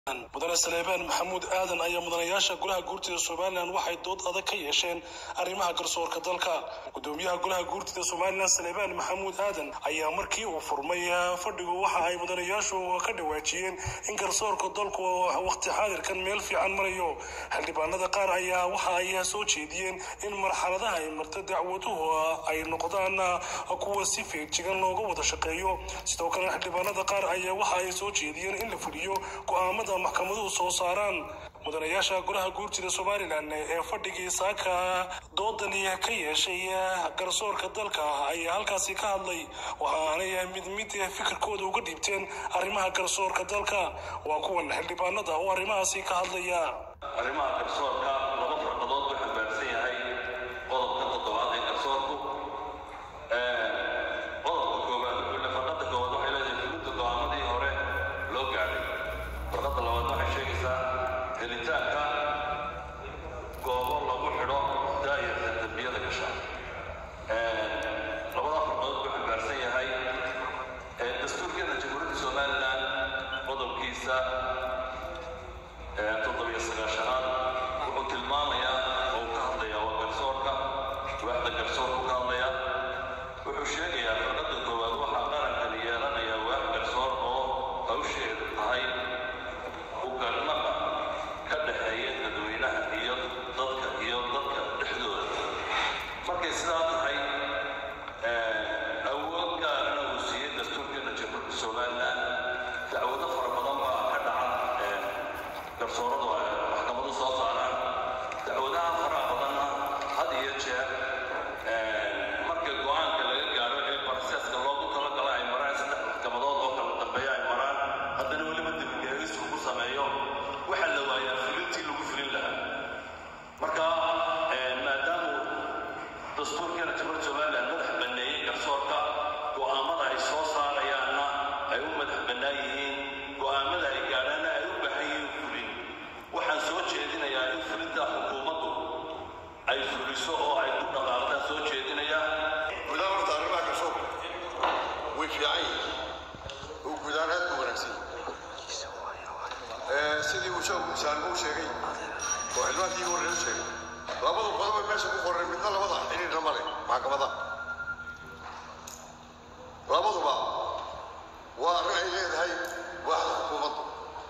mudane Saleebaan Maxamuud Aadan ayaa mudanayaasha golaha guurtida Soomaaliland waxay dood adag ka yeesheen arrimaha garsoorka dalka. Gudoomiyaha golaha guurtida Soomaaliland Saleebaan Maxamuud Aadan ayaa markii uu furmay fadhigu waxa ay mudanayaashu ka dhawaajiyeen in garsoorka dalku waqti xaadirkan meel fiican marayo. Xildhibaanada qaar ayaa waxa ay soo jeediyeen in marxaladaha ay marto dacwaduhu ay noqdaan kuwa si feejigan looga wada shaqeeyo. Sidoo kale xildhibaanada qaar ayaa waxa ay soo jeediyeen in la fuliyo go'aamada maxkamaduhu soo saaraan. mudanayaasha golaha guurtida Soomaaliland ee fadhigii saaka doodani ka yeeshay garsoorka dalka ayaa halkaasi ka hadlay waxaana mid fikirkooda uga dhiibteen arrimaha garsoorka dalka. waa kuwan xildhibaanada oo arrimahaasi ka hadlaya. arrimaha garsoorka laba farqadood waxa baarsan yahay qodobka toddobaad ee garsoorku qodobka koowaad farqada koowaad waxay leedahay fulinta go'aamadii hore loo gaaray. farqada labaad waxay sheegaysaa helitaanka goobo lagu xidho daayirka dambiyada gasha. labada farqadood waxay baarsan yahay dastuurkeena jamhuuriyadda Soomaaliland qodobkiisa 19 wuxuu tilmaamayaa oo ka hadlaya waa garsoorka waaxda garsoorka ka hadlaya wuxuu sheegayaa farqada koowaad waxaa qarankan yeelanaya waax garsoor oo hawsheedu tahay u garnaqa ka dhexeeya dadweynaha iyo dadka dhexdooda. markay sidaa tahay awood gaarana uu siiyey dastuurkeena jamhuuriyadda Soomaaliland dacwado fara badan baa ka dhaca garsooradu maxkamadu soo saaraan. dacwadaha faraha badanna had iyo jeer marka go'aanka laga gaaro ee barseeska loogu talagalay ay maraan saddex maxkamadood oo kala dambeeya ay maraan haddana weliba dib-u-eegis lagu sameeyo waxa la waayaa fulintii lagu fulin lahaa. marka maadaama dastuurkeena jamhuuriyadda Soomaaliland madax banneeyey garsoorka go'aamada ay soo saarayaanna ay u madax bannaan yihiin go'aamada ay gaadhaanna ay u baahan yihiin fulin. waxaan soo jeedinayaa in fulinta xukuumaddu ay fuliso oo ay ku dhaqaaqdaan soo jeedinayaa gudaha horta arrimaha garsoorka way fiican yihiin oo gudahaan aad u wanaagsan sidii uu saalmo sheegay oo xildhibaankii hore u sheegay labadu qodob meesha ku qoran midna labada xiriirna male maxkamada labaduba waa arrin ay leedahay waaxda xukuumaddu.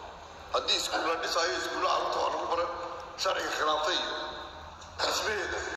haddii iskuul la dhisaayo iskuulla carruurta waa lagu baran sharciga khilaaftay iyo dhismaheeda